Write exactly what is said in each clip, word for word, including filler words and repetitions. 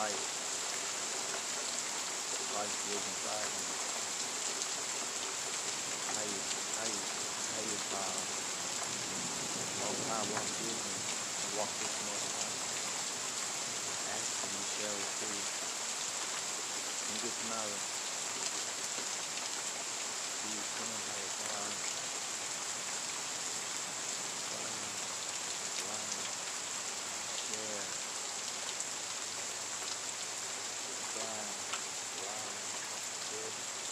light. Christ lives inside me. How you, how you, how you, uh, Most High walk with me. Walk with the Most High. Ask and you shall receive. And get to knowledge. See you soon, like, uh, fire, fire, share, fire, fire, share.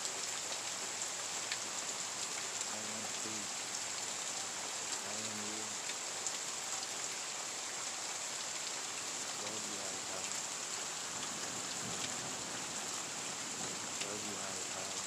I am peace. I am you. Love you, High Power. Love you, High Power.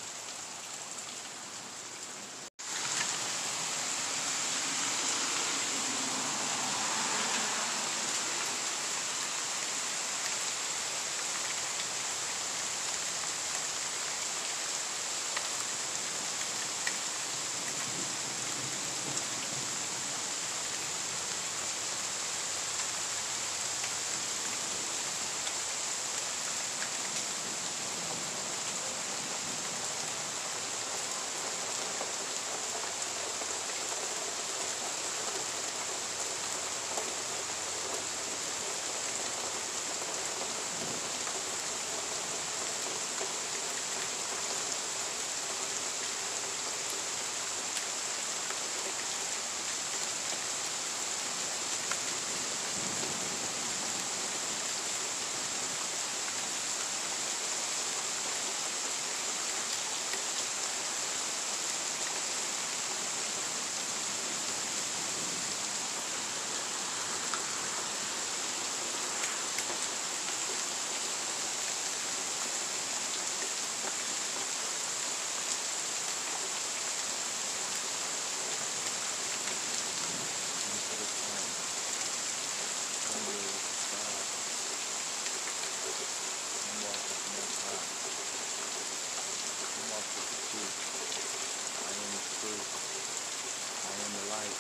Into the flame. I'm with the sky. I'm walk with the Most High. I'm walk with the truth. I am the truth. I am the light.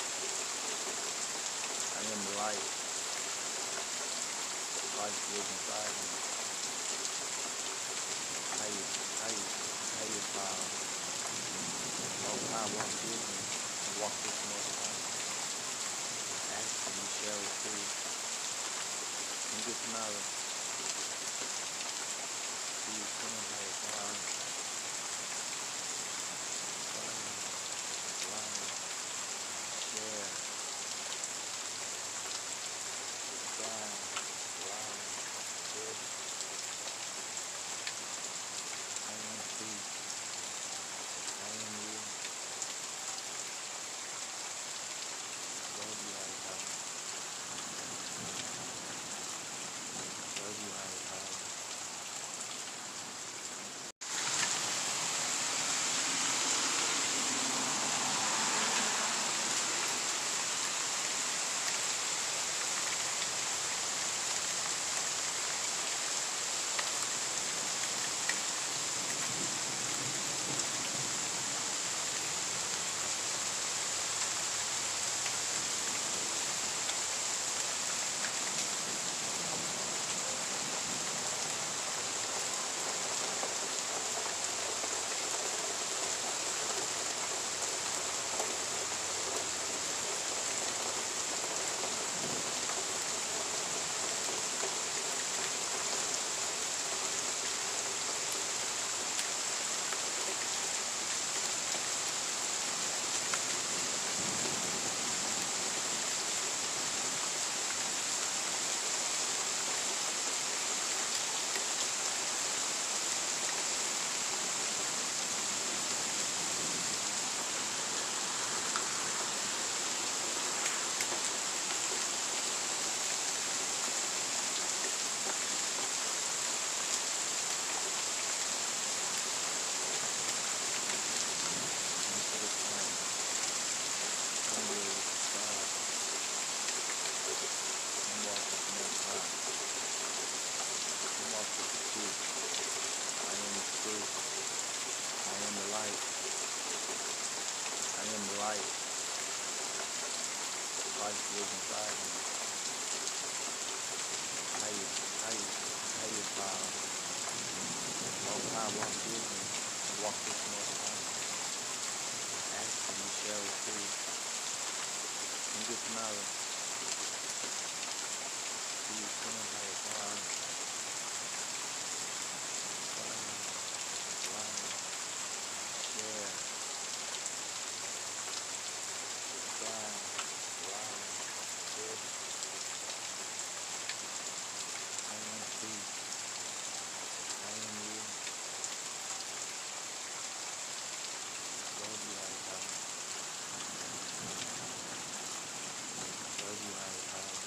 I am the light. Christ lives inside me. How you, how you, how you, uh, Most High walk with me. Walk with the Most High. Ask and you shall receive. And get to knowledge. See you soon, like, uh, fire, fire, share, fire, fire, share. I am peace. I am you. Love you, High Power. Love you, High Power. Into the flame. I'm with the sky. I'm walk with the Most High. I'm walk with the truth. I am the truth. I am the light. I am the light. Christ lives inside me. How you, how you, I used to uh, long time walk with me and walk this much time. Asking you share with you. And get to know see you soon, how you fine, fine, fine, share, subscribe, like, share. I am peace. I am you. Love you, High Power. Love you, High Power.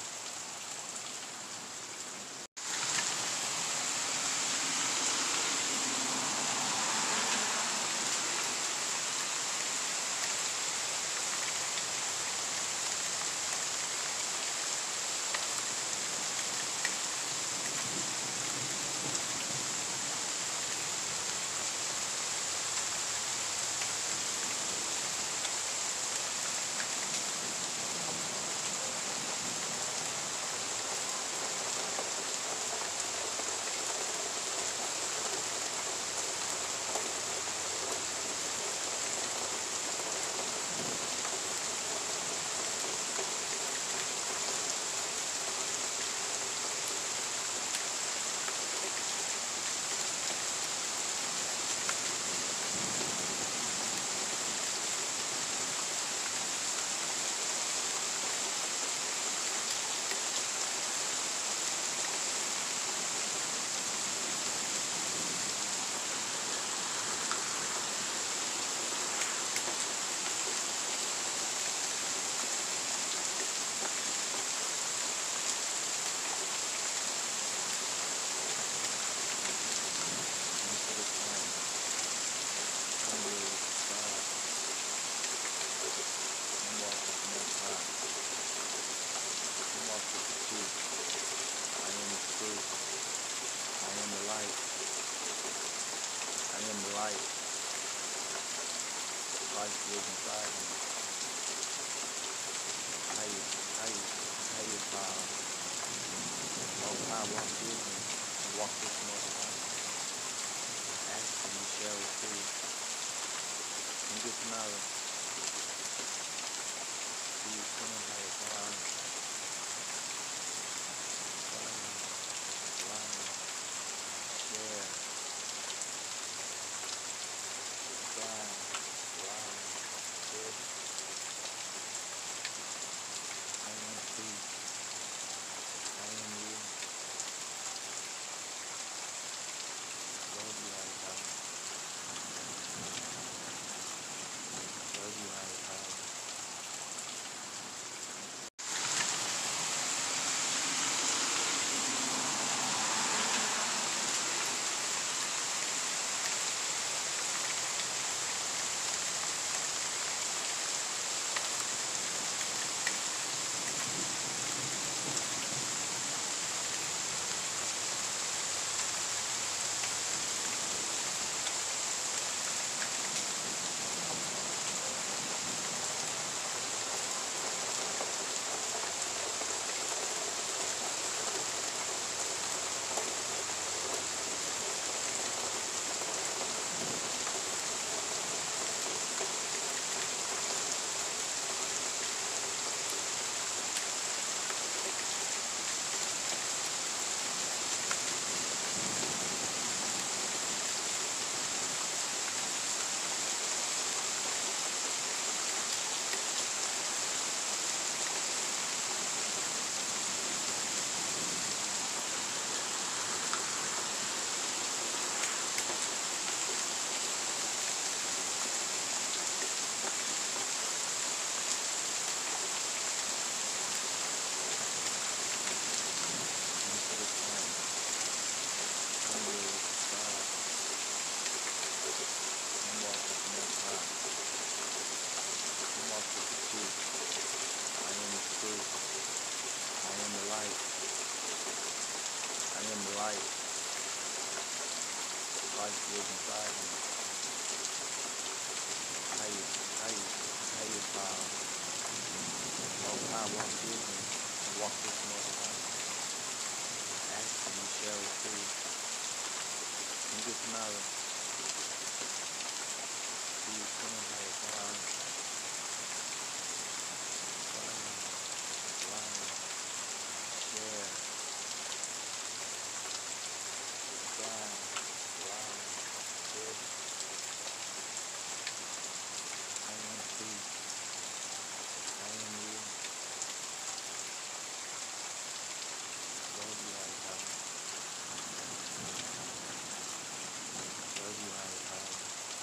Into the time. I'm ready to subscribe. I'm walk with the Most High. I'm walk with the truth. I am the truth. I am the light. I am the light. Life lives inside me. How you, how you, how you power. Long time walk with me and walk this much time. Asking you share with you. And get to know see you soon, how you fine, fine, like, share, subscribe, like, share. I am peace. I am you. Love you, High Power. Love you, High Power. Into the time. I'm ready to subscribe. I'm walk with the Most High. I'm walk with the truth. I am the truth. I am the light. I am the light. Life lives inside me. How you, how you, how you power. Long time walk with me and walk this much time. Asking and you share with too. Thank you, Tamara. See you soon. Hey, bye. Bye. Bye. Share. Bye. Bye. Good. I am peace. I am you. Love you, Harry Potter. Love you, Harry Potter.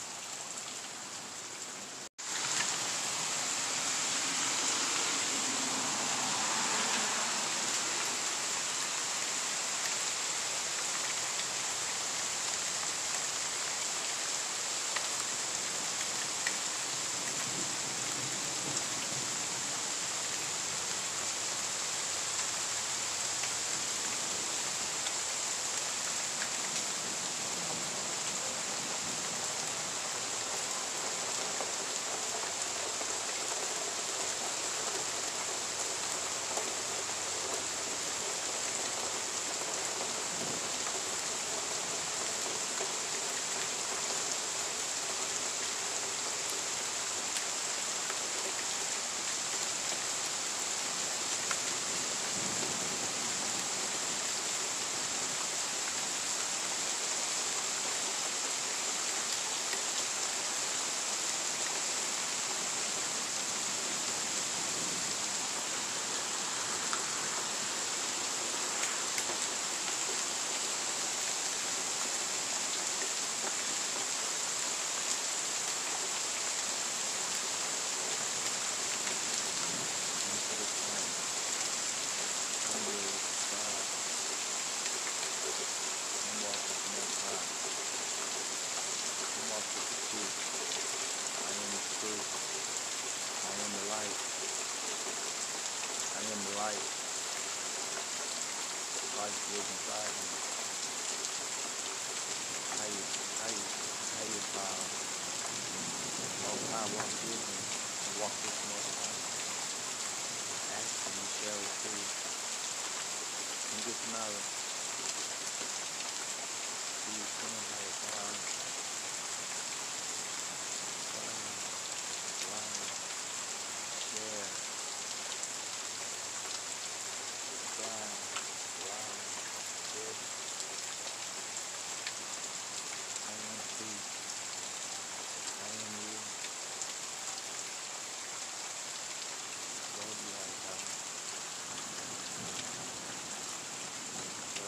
Into the flame. I'm with God. I'm walk with the Most High. I'm walk with the truth. I am the truth. I am the light. I am the light. Christ lives inside me. How you, how you, how you, uh, Most High walk with me. I walk with the Most High. Ask and you shall receive. Thank you, Tamara. See you soon. Hey, bye. Bye. Bye. Share. Bye. Bye. Good. I am peace. I am you. Love you, Harry Potter.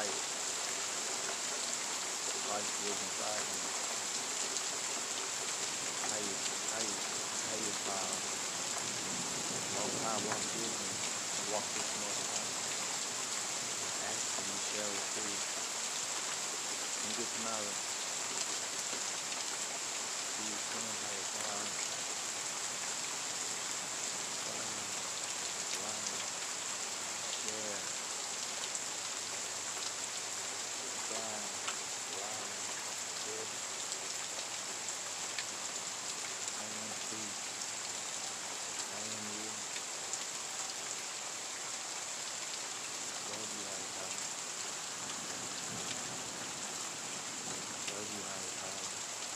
light. Christ lives inside of me. How you, how you, how you, uh, Most High walk with me, walk this Most High. Ask and you shall receive. And get to knowledge. See you soon, higher power. Fire, light, share, subscribe, live, good. I am peace. I am you. Love you, higher power. Love you, higher power.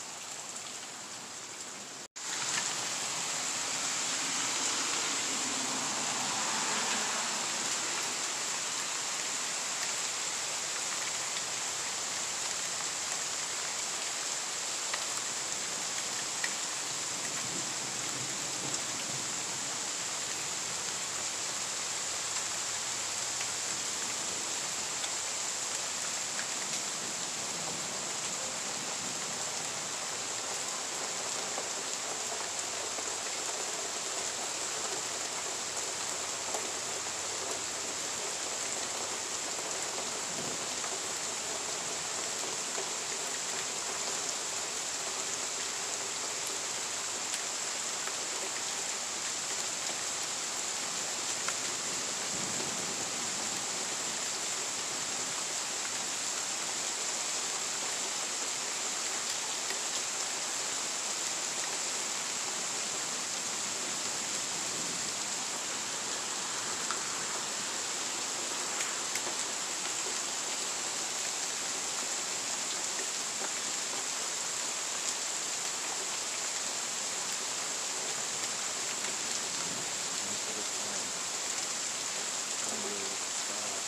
Into the sun. I'm with God.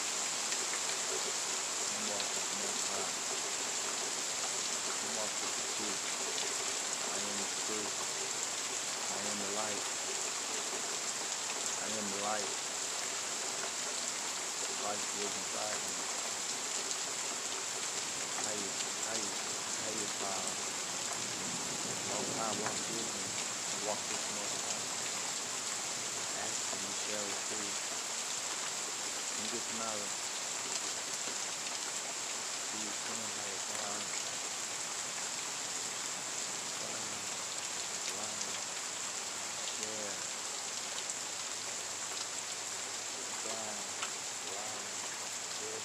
I'm walk with the Most High. I'm walk with the truth. I am the truth. I am the light. I am the light. Christ lives inside of me. How you, how you, how you, uh, Most High walk with me, walk this Most High. Ask and you shall receive. And get to knowledge. See you soon, higher power. Fire, light, share, subscribe, live, good.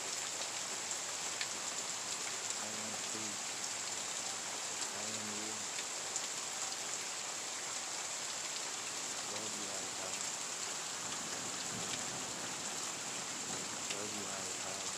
I am peace. I am you. Love you, higher power. Love you, higher power.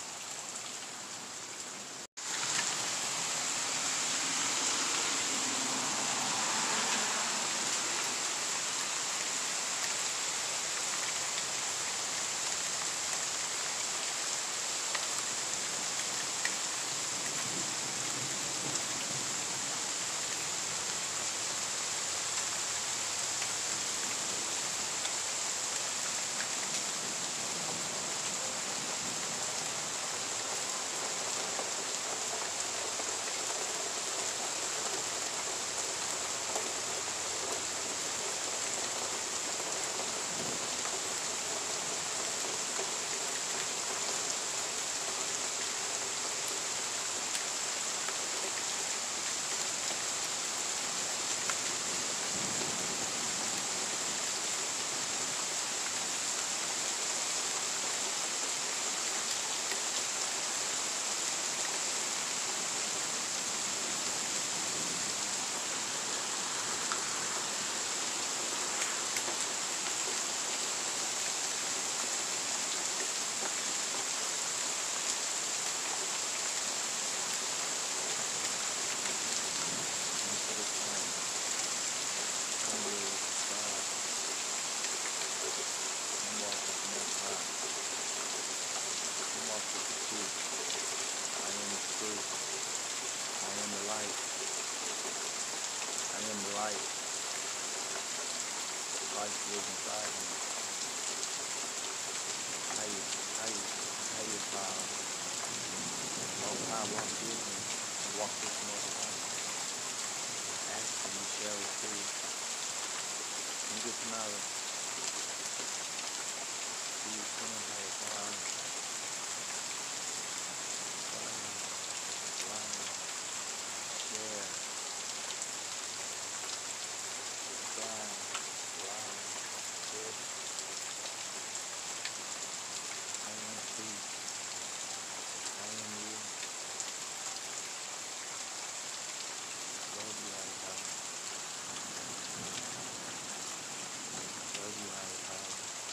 Into the sun. I'm with God. I'm walk with the Most High. I'm walk with the truth. I am the truth. I am the light. I am the light. Christ lives inside of me. How you, how you, how you, uh, long time walk with me and walk this north path. Ask and you shall receive. Thank you, Tamara. See you soon, higher power. Fire, light, share, sky, light, good. I am peace. I am you. Love you, higher power. Love you, higher power.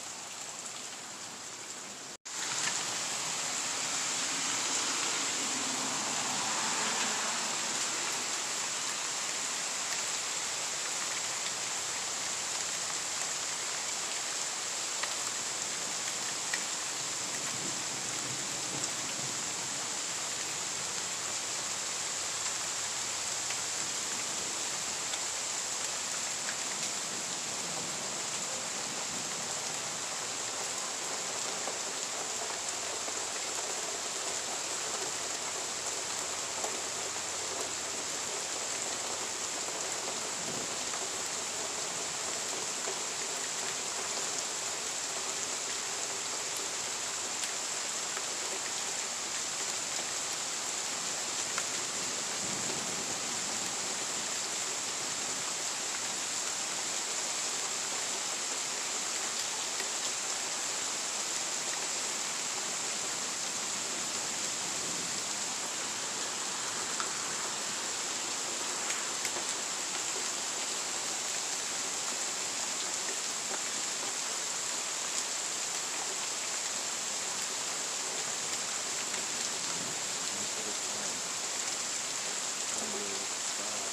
Into this light. I'm with God.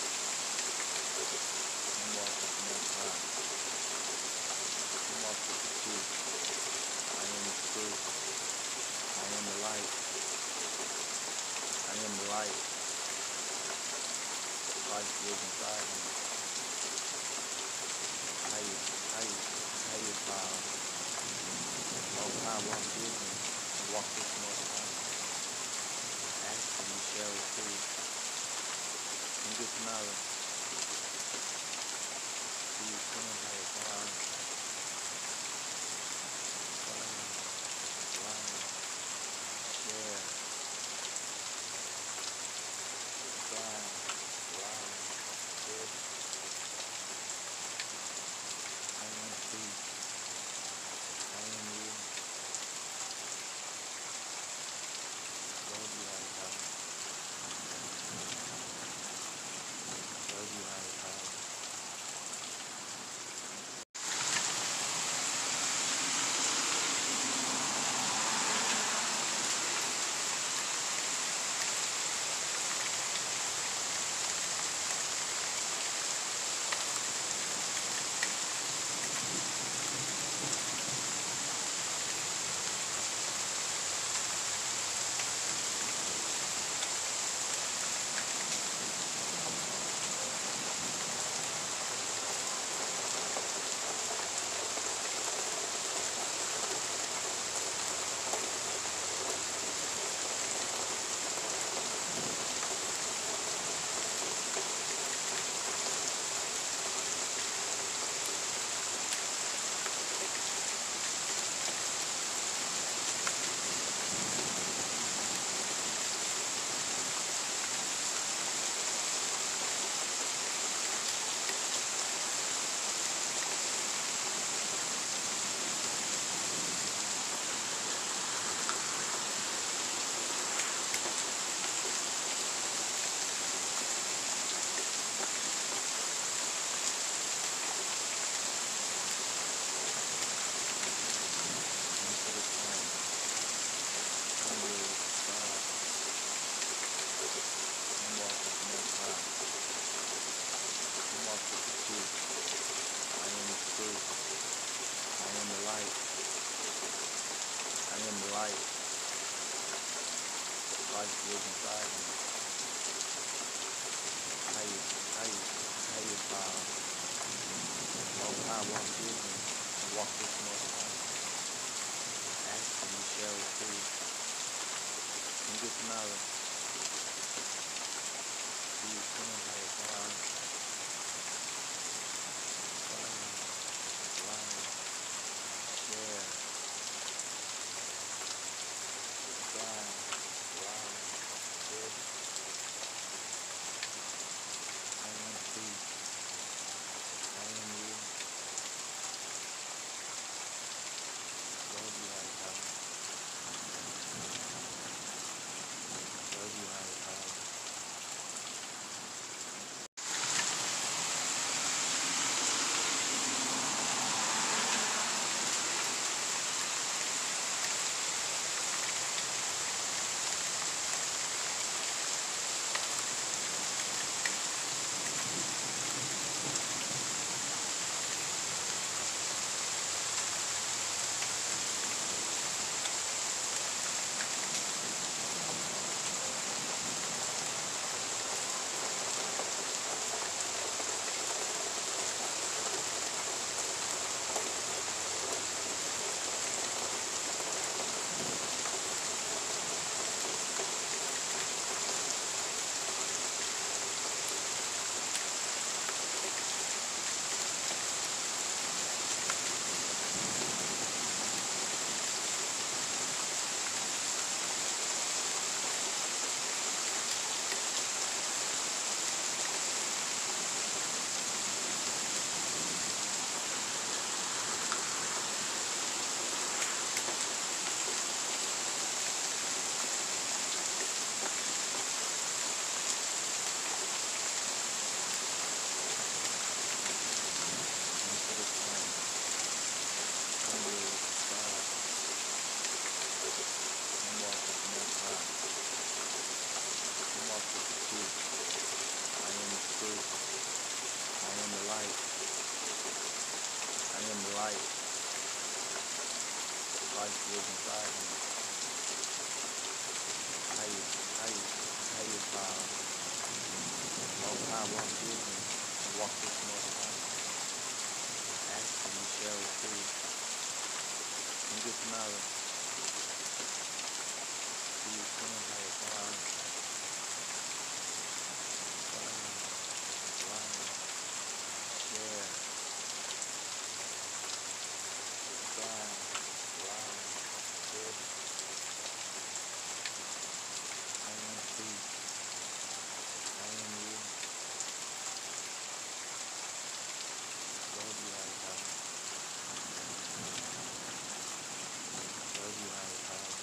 I'm walk with the Most High. I'm walk with the truth. I am the truth. I am the light. I am the light. Christ lives inside me. How you, how you, how you power. Long time walk with me and walk this north path. Ask and you shall receive. Thank you, Tamara. See you soon, higher power. Fire, light, share, sky, light, good. I am peace. I am you. Love you, higher power. Love you, higher power. Into this light. I'm with God. I'm walk with the Most High. I'm walk with the truth. I am the truth. I am the light. I am the light. Christ lives inside me. How you, how you, how you power. Long time walk with me and walk this north path. Ask and you shall receive. get to know it. See you soon, hey, bye. Follow, like, share, subscribe, like, share. I am peace. I am you. Love you, Harry Potter. Love you, Harry Potter. Into the sun. Come with the sky. Come walk with the most high. Come walk with the truth. I am the truth. I am the light. I am the light. Life lives inside me. How you, how you, how you, uh, most high walk with me. Walk with the most high. Ask and you shall receive. And get to know it. See you soon, hey, bye. Follow, like, share, subscribe, like, share. I am peace. I am you. Love you, Harry Potter. Love you, Harry Potter.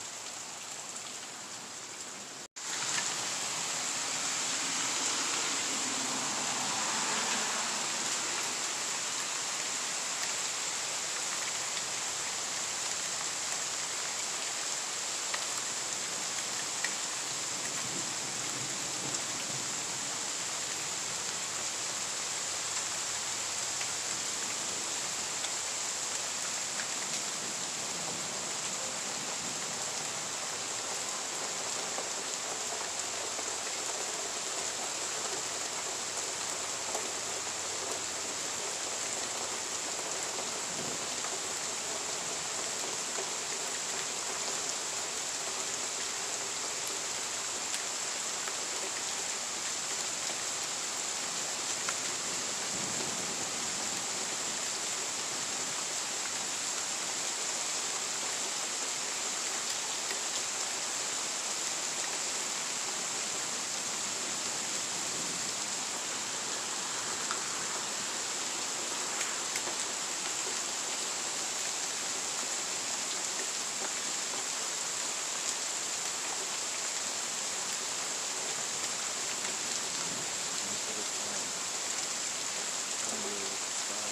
Into the sun. Come with the sky.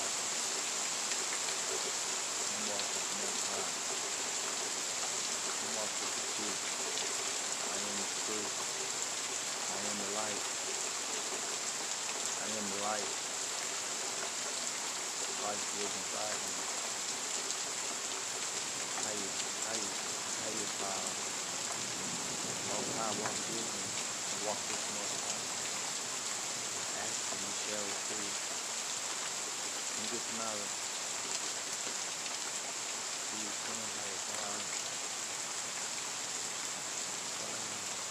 Come walk with the most high. Come walk with the truth. I am the truth. I am the light. I am the light. Life lives inside me. How you, how you, how you, uh, most high walk with me. Walk with the most high. Ask and you shall receive. And get to know it. See you soon, hey, bye. Follow,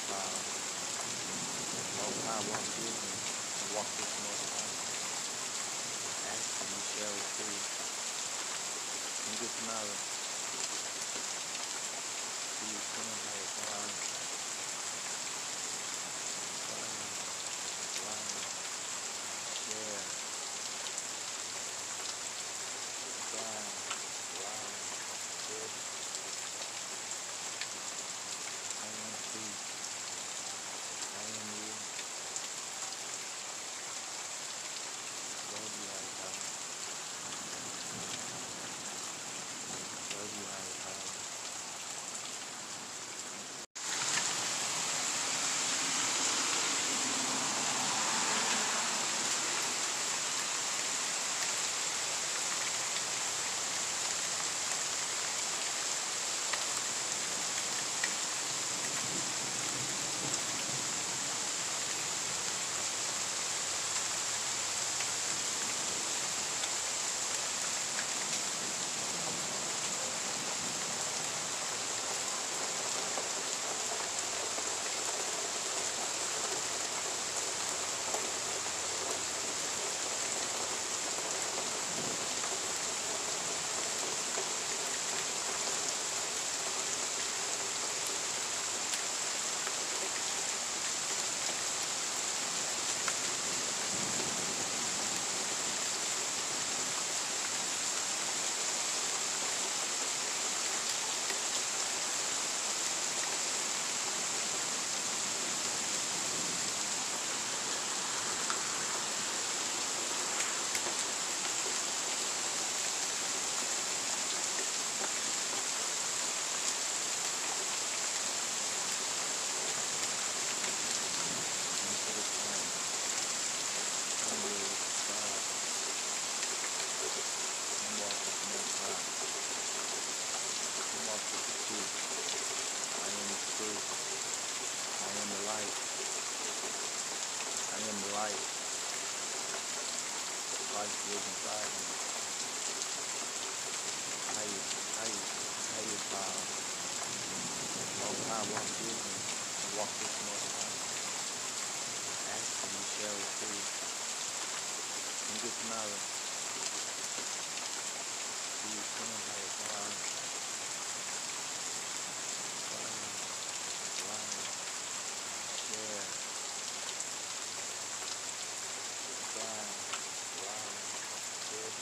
power. Long time walk with me and walk this most high. Ask and you shall receive. And get knowledge. Be you soon, higher power. Fire, light, share, sky, light, good. I am peace. I am you. Love you, higher power. Love you, higher power. Into the sun. Under the sky. And walk with the most high. And walk with the truth. I am the truth. I am the light. I am the light. Life lives inside me. How you, how you, how you power. Long time walk with me and walk this most high. Ask and you shall receive. And get knowledge. Be you soon, higher power. Fire, light, share, sky, light, good.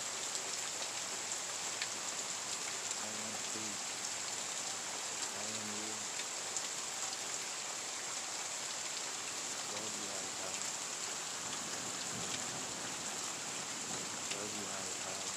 I am peace. I am you. Love you, higher power. Love you, higher power.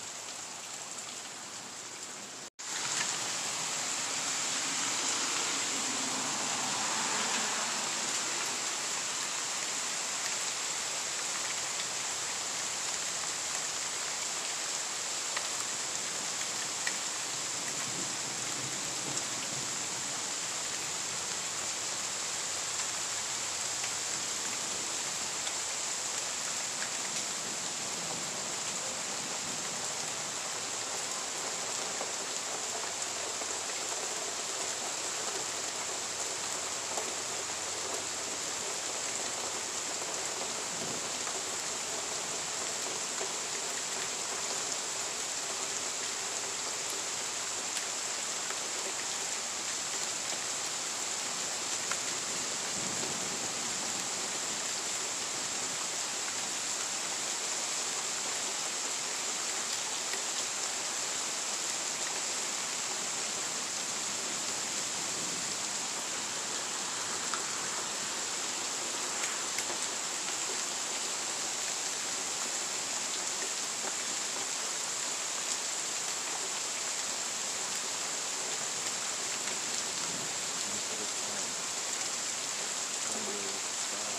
Into the sun. Under the sky.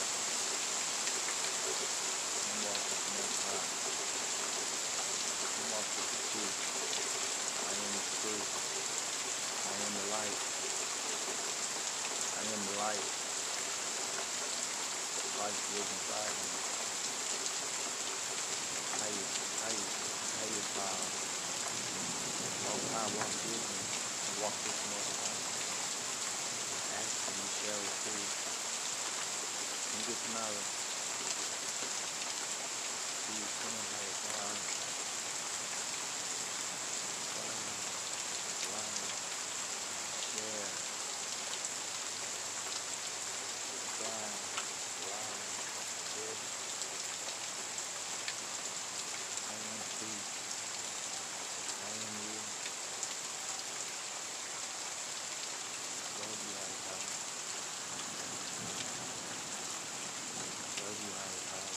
And walk with the most high. And walk with the truth. I am the truth. I am the light. I am the light. Life lives inside me. How you, how you, how you power. Long time walk with me and walk this most high. Ask and you shall receive. get to know it. See you soon, hey, bye. Bye. Bye. Yeah. Bye. Bye. Good. I am peace. I am you. Love you, hey, bye. Love you, hey, bye.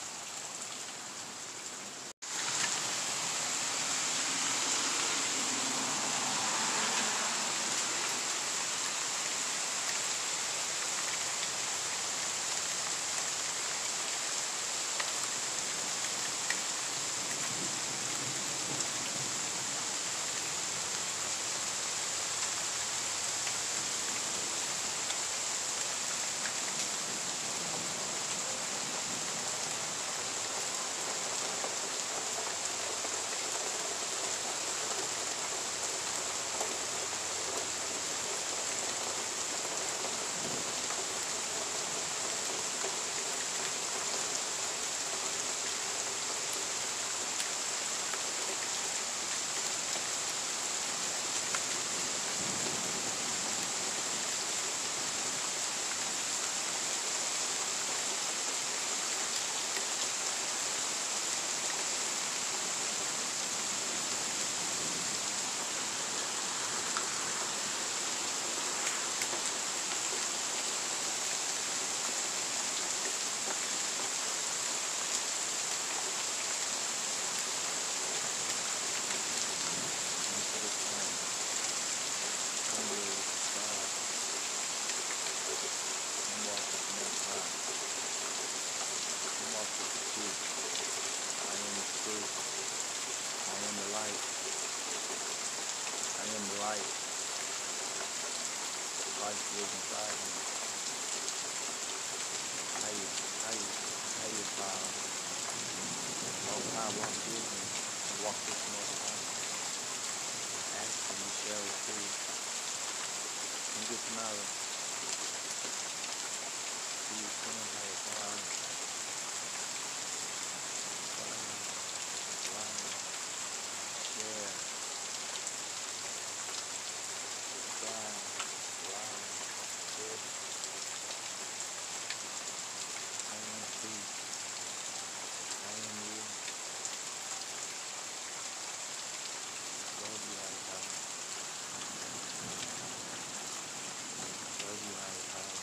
Into this planet. I'm with God. I'm walking with the Most High. I'm walking with the truth. I am the truth. I am the light. I am the light. Life lives inside me. How you, how you, how you, uh, Most High walk with me. Walk with the Most High. Ask and you shall receive. And get to know it. See you soon, hey, bye. Bye. Bye. Yeah. Bye. Bye. Good. I am peace. I am you. Love you, hey, bye. Love you, hey, bye.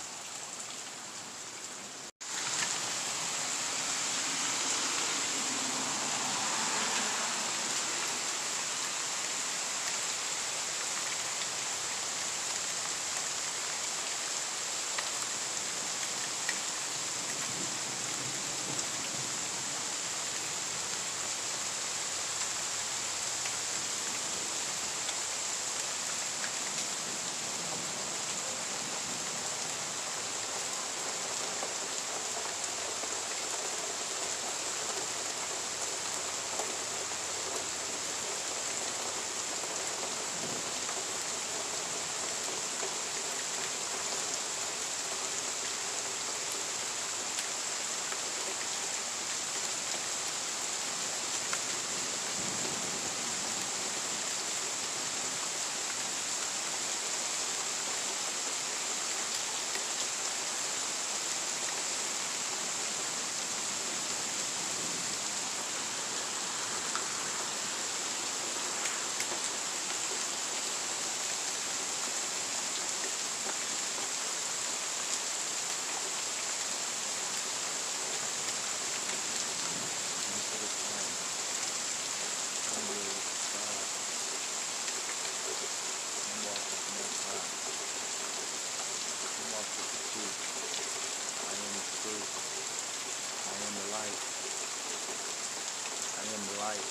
Into this planet. I'm with God. I'm walking with the Most High. I'm walking with the truth. I am the truth. I am the light. I am the light.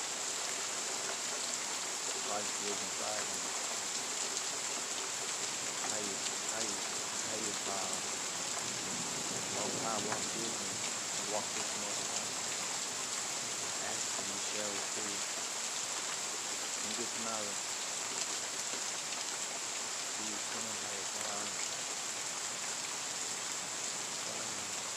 Life lives inside me. How you, how you, how you, uh, Most High walk with me. Walk with the Most High. Ask and you shall receive. And get to know it. See you soon, hey, bye. Bye.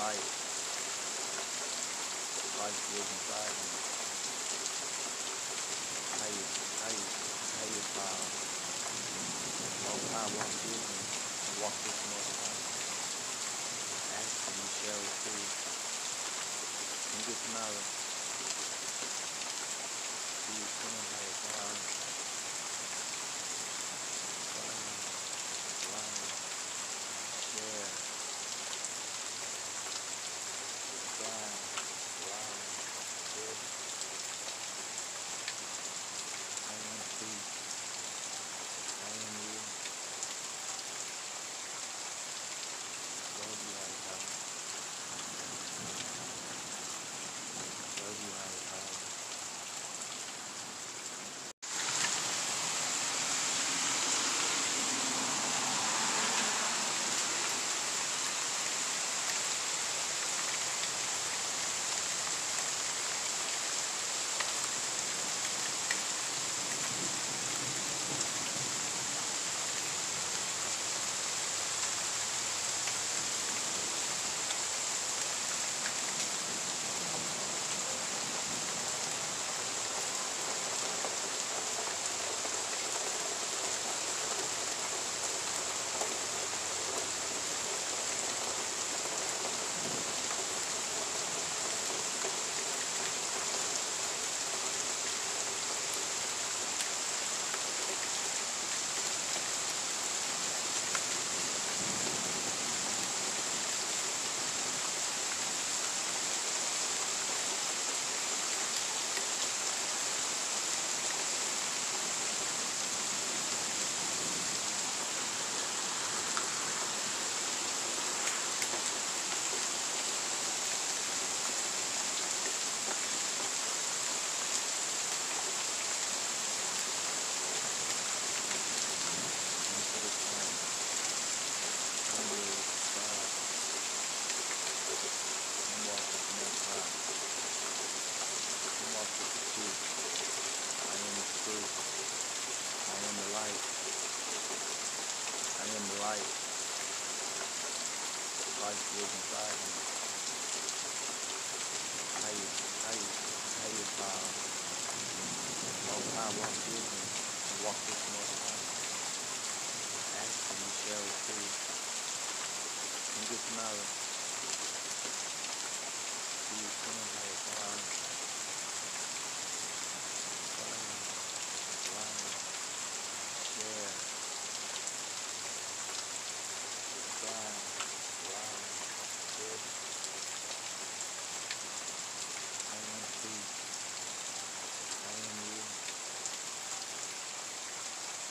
light. Christ lives inside of me. How you, how you, how you, uh, long time walk with me and walk this most high. Ask and you shall receive. And get knowledge. Be your son, higher power. Fire, light, share, subscribe, live, good. I am peace. I am you. Love you, higher power. Love you, higher power. Into the sun. I'm ready to subscribe. I'm walk with the most high. I'm walk with the truth. I am the truth. I am the light. I am the light. Christ lives inside of me. How you, how you, how you, uh, long time walk with me and walk this most high. Ask and you shall receive. And get knowledge. Be your son, higher power. Fire, light, share, subscribe, live, good. I am peace. I am you.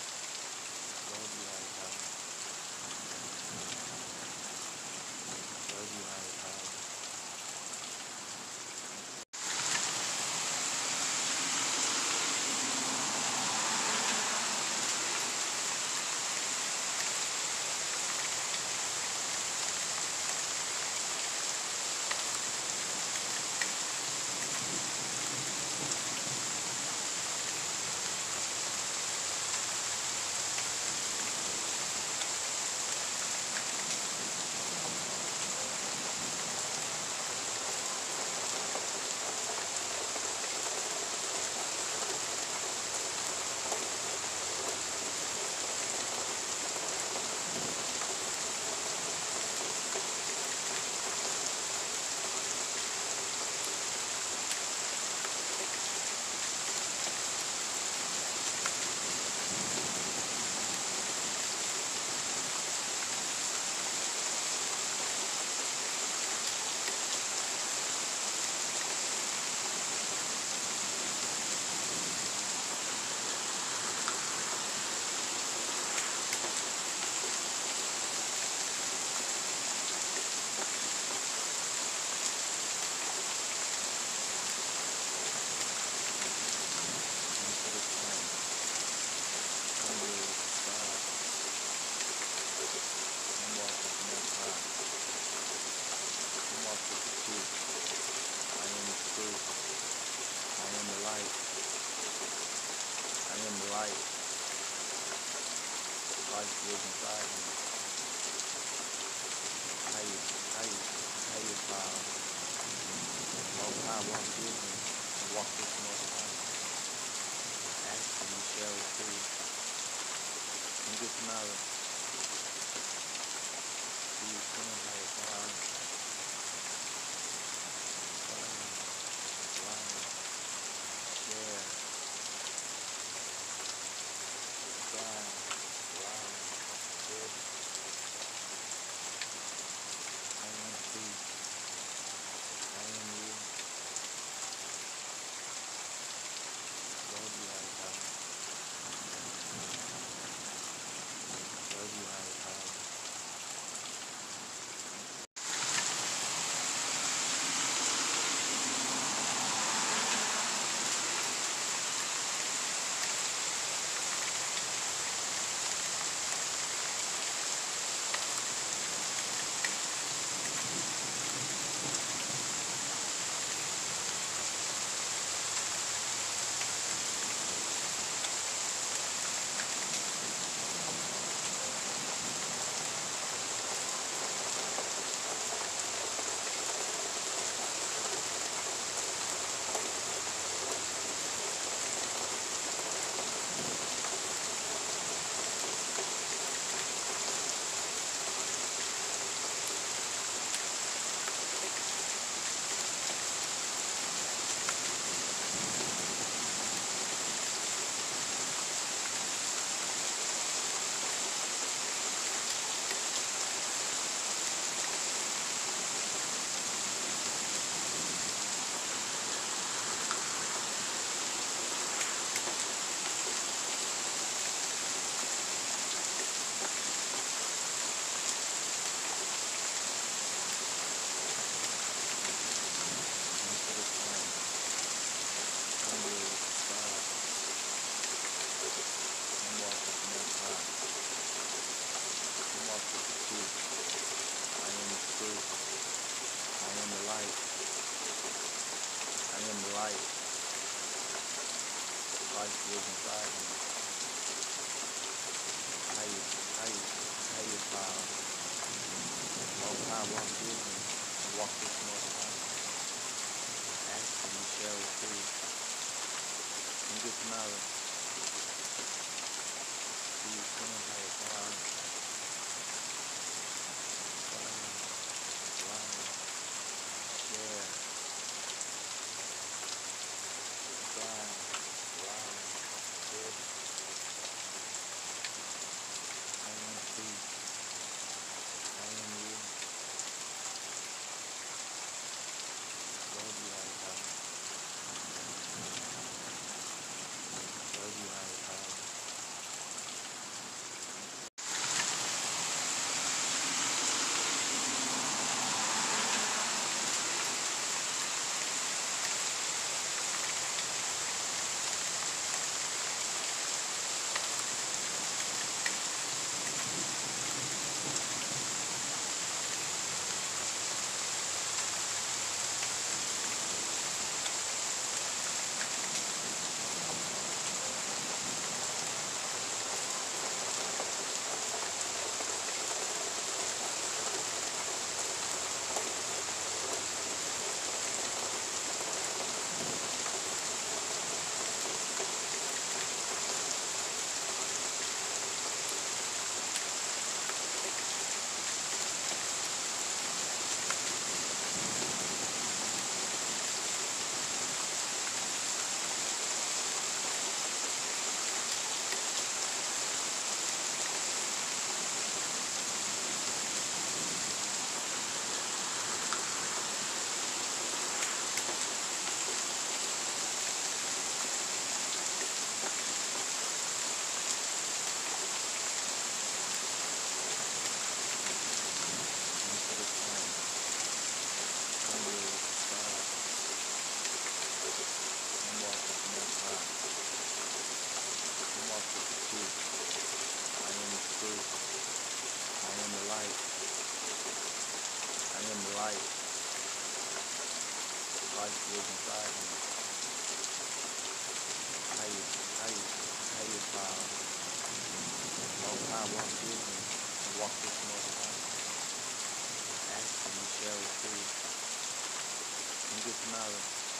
Love you, higher power. time Walt Disney walked this north path, asking Michelle to and get to knowledge. See you soon, like, wow, wow, wow, yeah, wow, wow, good. I am peace. I am you. Love you, higher power. Love you, higher power. Into this light, under the sky, and walk with the most high, and walk with the truth. I am the truth. I am the light. I am the light. Life lives inside me. Higher, higher, higher power. Most high Walt Disney walk this north path, asking Michelle to and get to knowledge. See you soon, higher power. Wow, wow, yeah, wow, wow, good. I am peace. I am you. Love you, higher power. Love you, higher power. Into this light, under the sky, and walk with the most high, and walk with the truth. I am the truth. I am the light. I am the light. Life lives inside me. Higher, higher, higher power. Most high Walt Disney walk this north path, asking Michelle to and get to knowledge.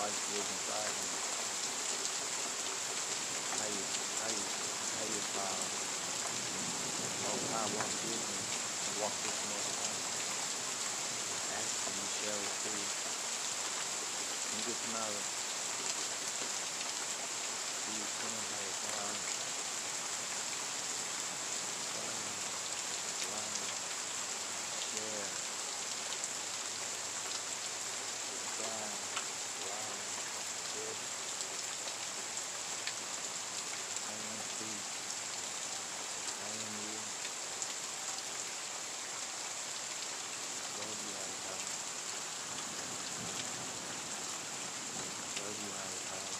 Christ lives inside of me. How you, how you, how you, uh, Most High walk with me and walk with the Most High. Ask and you shall receive. And get to knowledge. See you soon, how you, uh, Lion, lion, share, subscribe, lion, good, I am peace, I am you, love you, how you, uh, love you, how you, uh,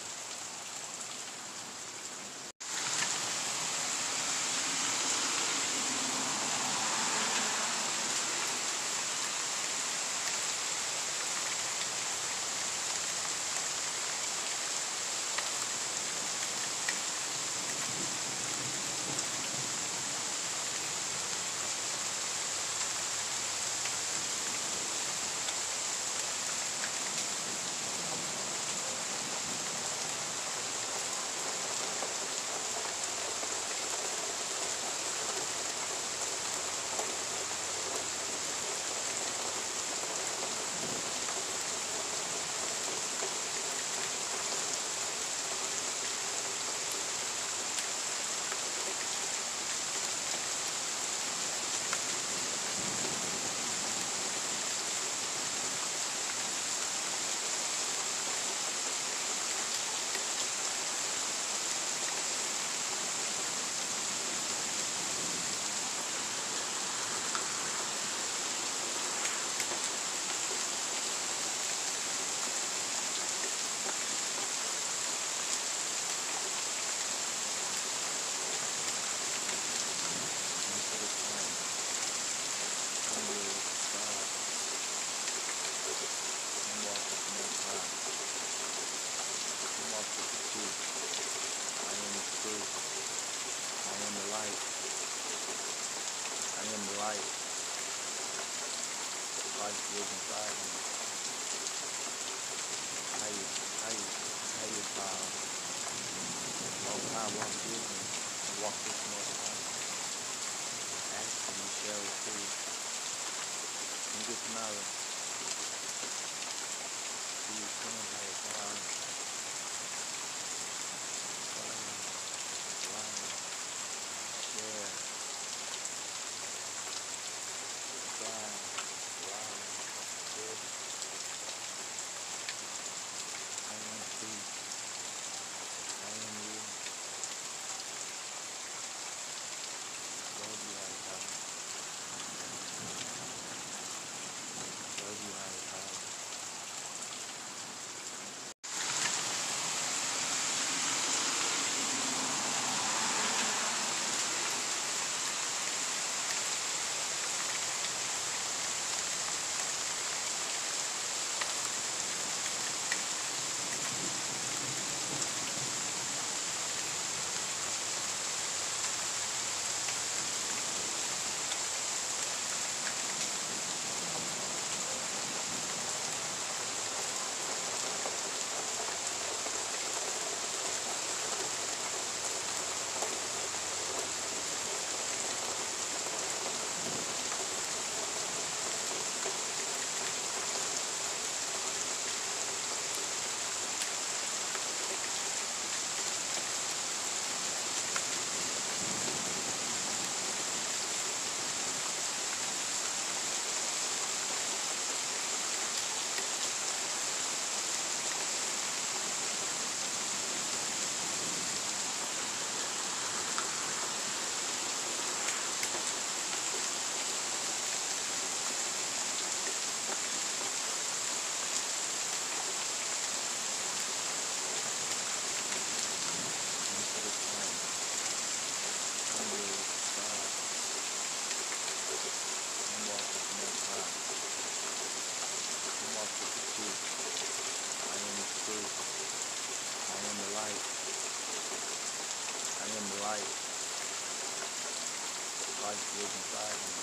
into this time, I'm ready to subscribe and walk with the Most High, and walk with the truth. I am the truth, I am the light, I am the light, Christ lives inside of me. How you, how you, how you, uh, Most High walk with me and walk with the Most High. Ask and you shall receive. And get to knowledge. See you soon, how you, uh, lion, lion, share, subscribe, lion, good, I am peace, I am you, love you, how you, uh, love you, how you, uh, into this time, I'm ready to subscribe and walk with the Most High, and walk with the truth. I am the truth, I am the light, I am the light, Christ lives inside of me.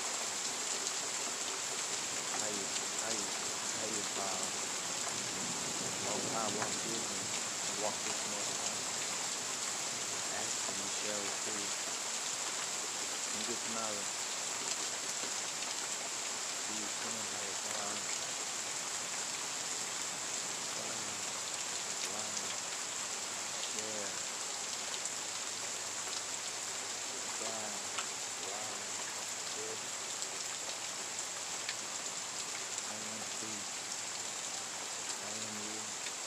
How you, how you, how you, uh, Most High high Walt Disney and walk this north path. Ask and you shall receive. In this knowledge, be your son, higher power. Fire, light, share, sky, light, good. I am peace. I am you.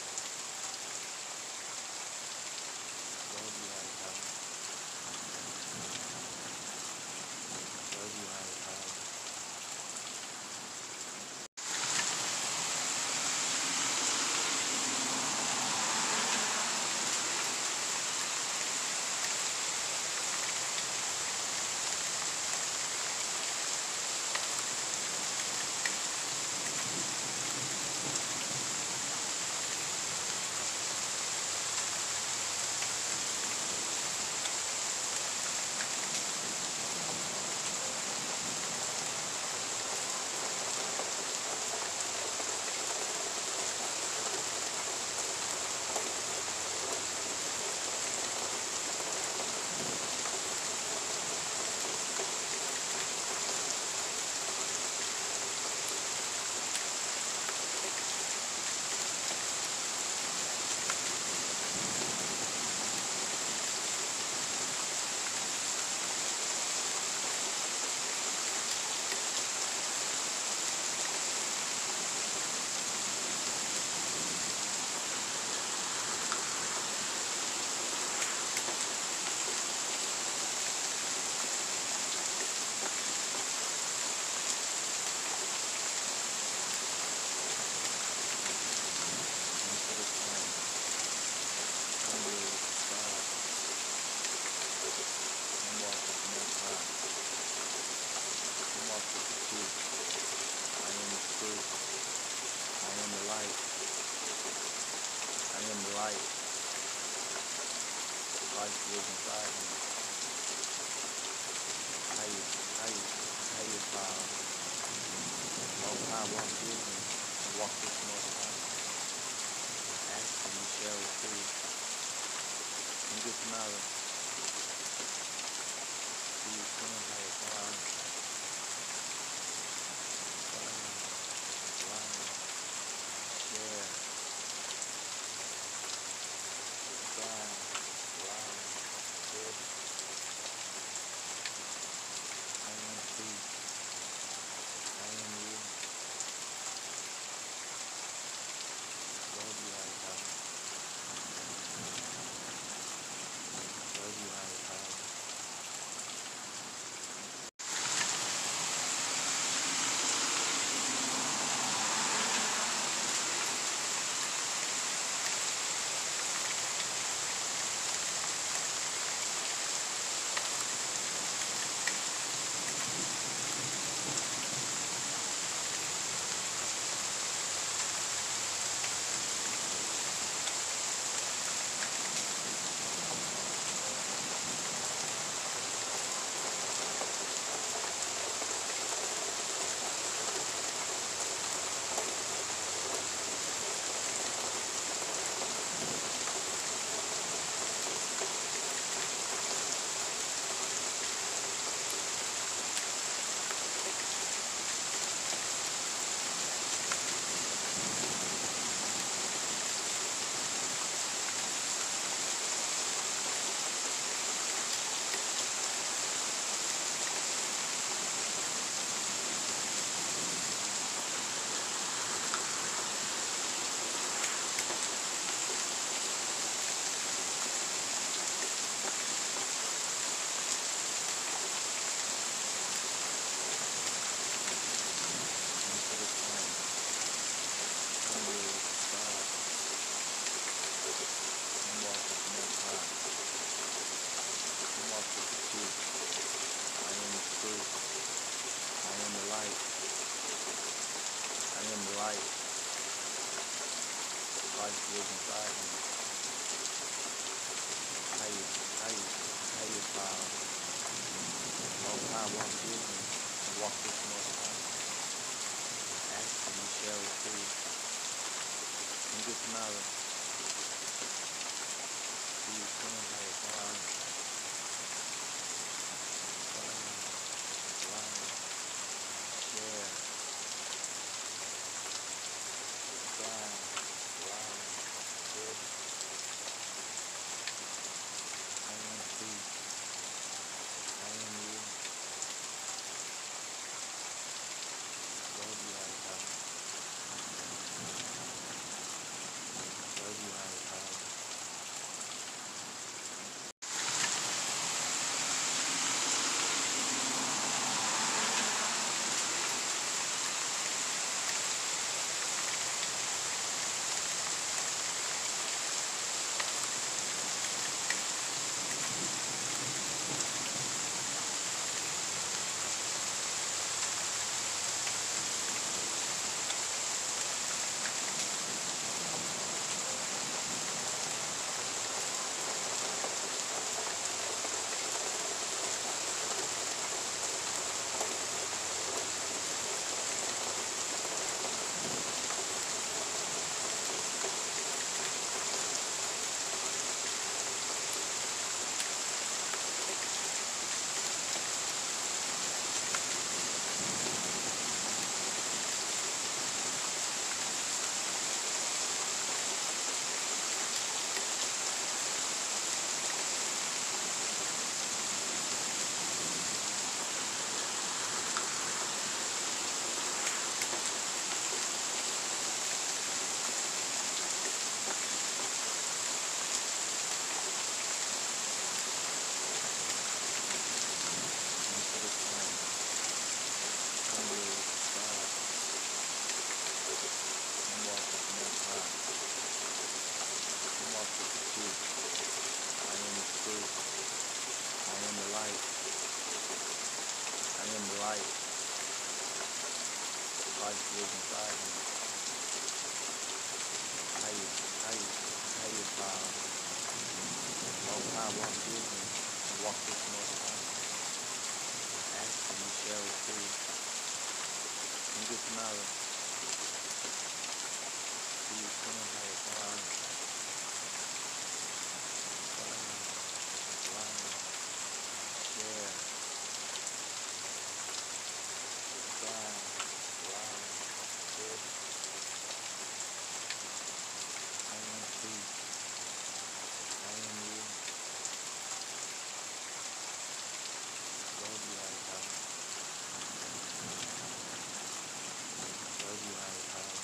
Love you, higher power. Love you, higher power. Into the sun, under the sky, and walk with the most high. And walk with the truth. I am the truth. I am the light. I am the light. Life lives inside me. How you, how you, how you power. Most high walk with me. And walk this most high. Ask and you shall receive. In this knowledge, be your son, higher power. Fire, light, share, sky, light, good. I am peace. I am you. Love you, higher power. Love you, higher power. Into the sun, under the sky, and walk with the most high. And walk with the truth. I am the truth. I am the light. I am the light. Life lives inside me. How you, how you, how you power. Most high walk with me and walk this most high. Ask and you shall receive. In this knowledge, See you soon. Have fun. Fun. Like. Share. Subscribe. Like. Share. I am free. I am you. Love you, Harry Potter. Love you, Harry Potter. Into the sun. Under the sky. And walk with the Most High. And walk with the truth. I am the truth. I am the light. I am the light. Life lives inside me. How you, how you, how you, uh, Most High walk with me. And walk with the Most High. Ask and you shall receive. And get to knowledge. See you soon. Have fun. Fun. Like. Share. Subscribe. Like. Share. I am free. I am you. Love you, Harry Potter. Love you, Harry Potter.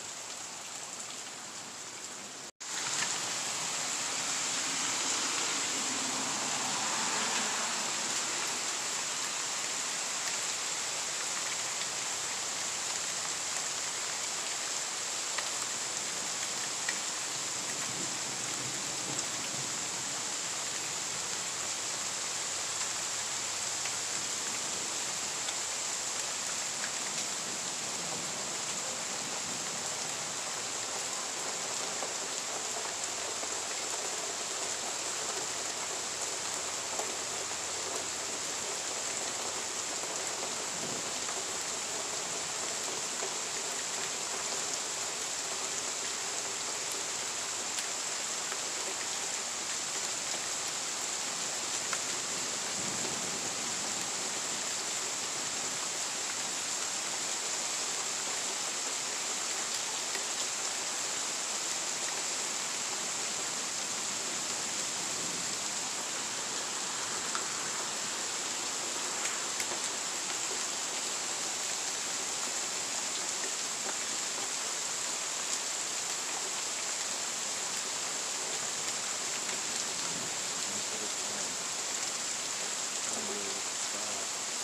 Into the sun. Under the sky.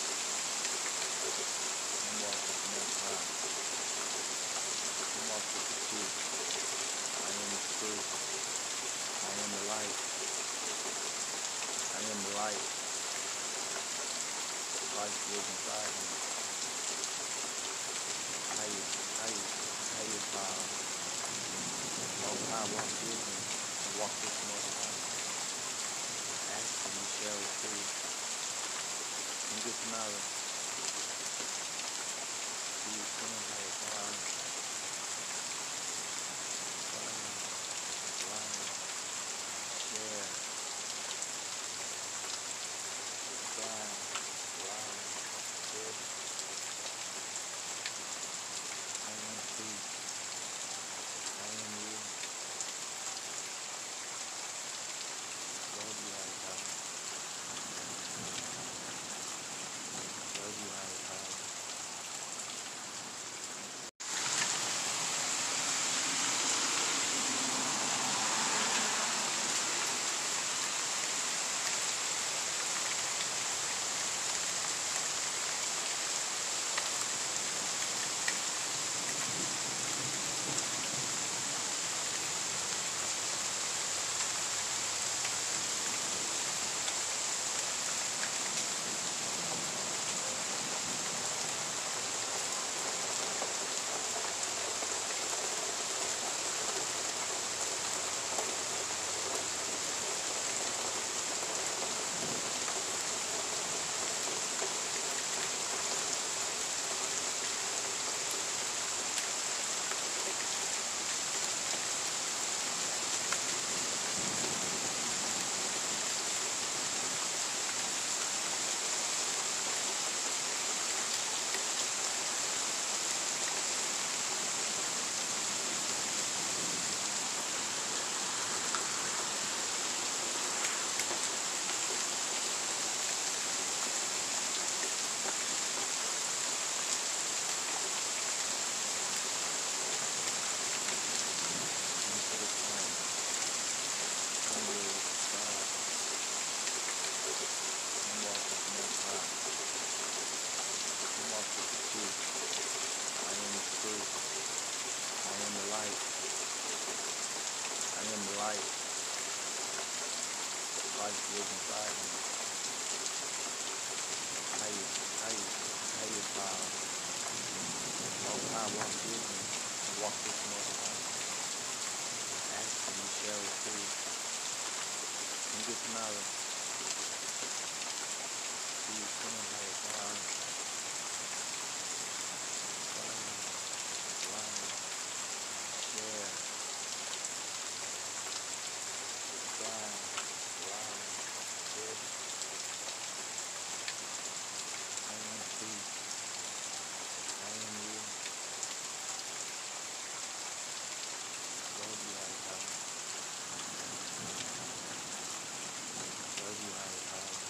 And walk with the Most High. And walk with the truth. I am the truth. I am the light. I am the light. Life lives inside me. How you, how you, how you, uh, Most High walk with me. And walk with the Most High. Ask and you shall receive. And get to knowledge. See you soon. Have fun. Fun. Like. Share. light. Christ lives inside of me. How you, how you, how you, uh, Most High walk with me, walk this Most High. Ask and you shall receive. And get knowledge. See you soon, higher power. Follow, like, share, subscribe, like, share. I am peace. I am you. Love you, higher power. Love you, higher power.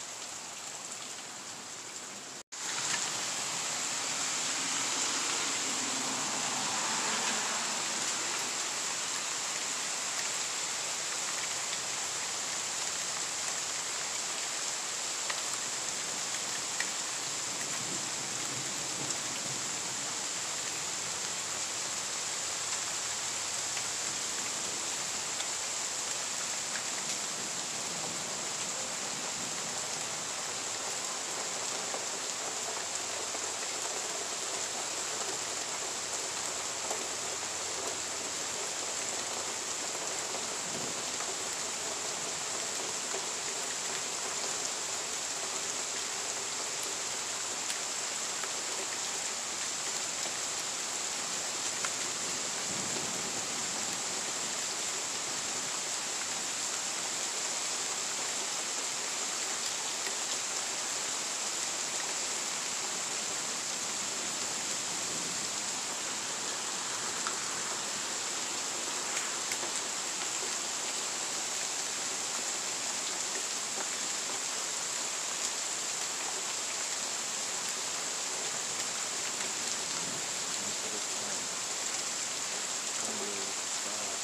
Into the flame. Come with God.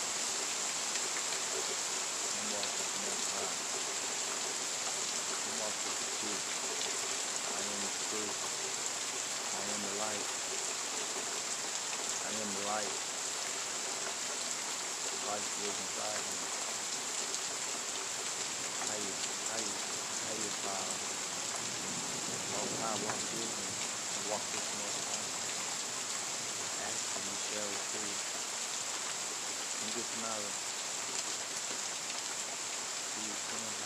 Come walk with the Most High. Come walk with the truth. I am the truth. I am the light. I am the light. Christ lives inside of me. How you, how you, how you, uh, Most High walk with me. Walk this Most High. Ask and you shall receive. And get knowledge. See you soon.